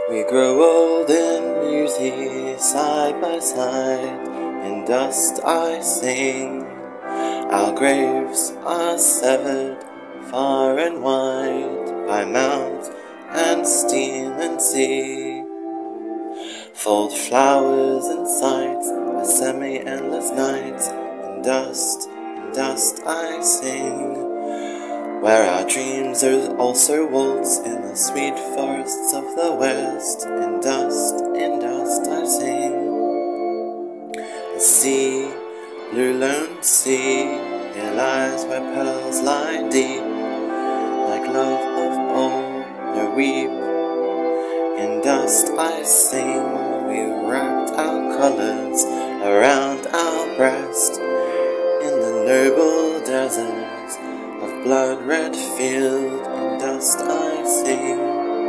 We grow old in beauty, side by side. In dust I sing. Our graves are severed far and wide by mount and steam and sea. Fold flowers in sight, a semi-endless night. In dust I sing. Where our dreams are also waltz in the sweet forests of the west. In dust I sing. The sea, blue lone sea, here lies where pearls lie deep. Like love of old, no weep. In dust I sing, we wrapped our colours around our breast. In the noble deserts of blood-red field, in dust I sing.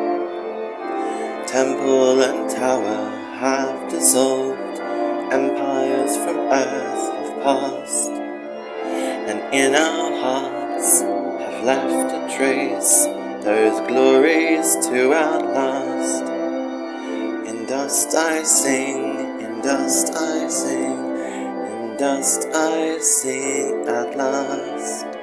Temple and tower have dissolved, empires from earth have passed, and in our hearts have left a trace, those glories to outlast. In dust I sing, in dust I sing, in dust I sing at last.